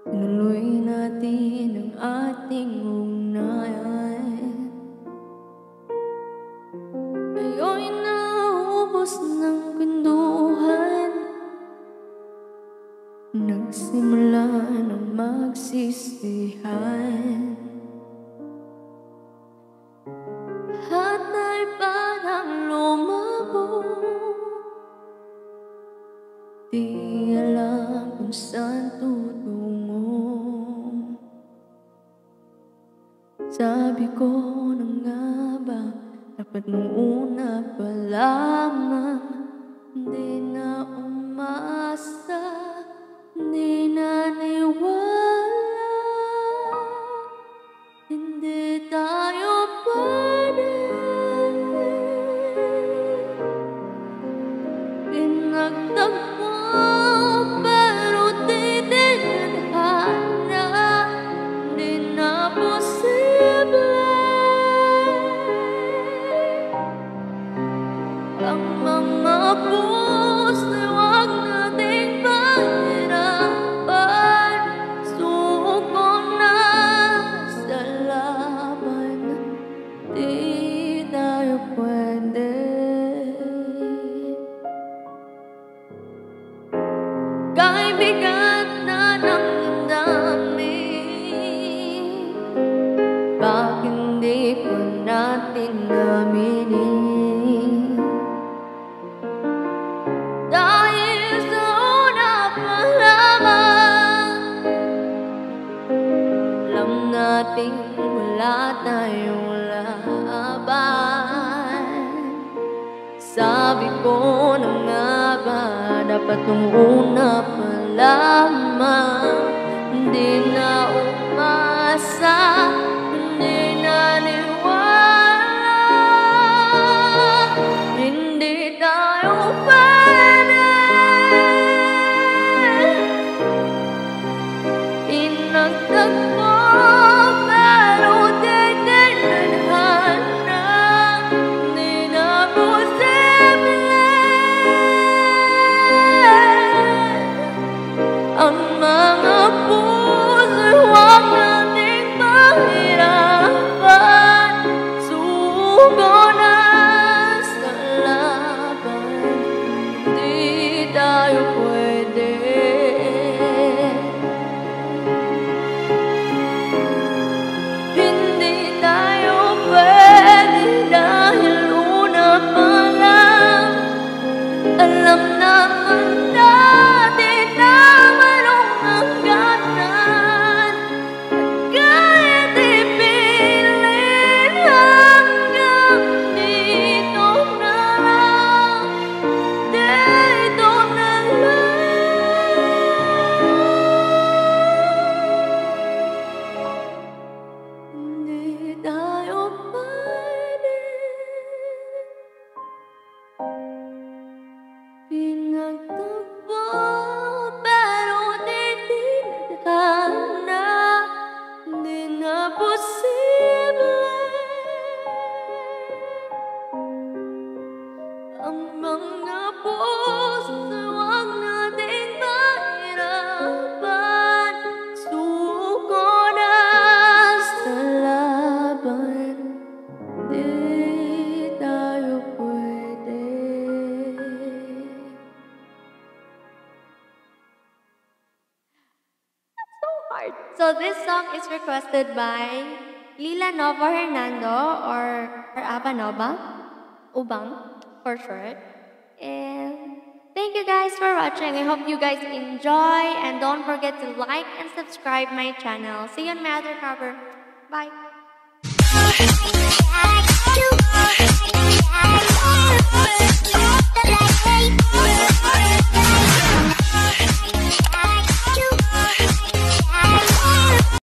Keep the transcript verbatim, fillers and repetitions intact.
Tinuloy natin ang ating ugnayan. Ngayon naubos ng kwentuhan, nagsimula ng magsisihan. At ay parang lumabo, di alam kung saan tutungo. Sabi ko na nga ba, dapat nung una pa lamang, di na umasa, di na niwala, hindi tayo pwede. Pinagtagpo pero di tinadhana, di na posible. Ang mga puso huwag nating pahirapan, suko na sa laban, di tayo pwede. Kahit bigat na ng damdamin, bakit hindi pa natin aminin? Dahil sa una pa lamang, alam natin wala tayong laban. Sabi ko na nga ba, dapat nung una pa lamang, hindi na umasa, hindi na niwala, hindi tayo pwede. Pinagtagpo pero di tinadhana, di na posible. Ang mga puso huwag nating pahirapan, suko na sa laban, di tayo pwede. Hindi tayo pwede dahil una pa lang, alam naman natin na mayroong hangganan. At kahit ipilit hanggang dito na lang, dito na lang, hindi tayo pwede. Pinagtagpo pero di tinadhana, di na posible. Ang mga puso huwag nating pahirapan, suko na sa laban, di tayo pwede. So hard. So this song is requested by Lila Nova Hernando, or, or Ava Nova, Ubang for short. And thank you guys for watching. I hope you guys enjoy, and don't forget to like and subscribe my channel. See you on my other cover. Bye.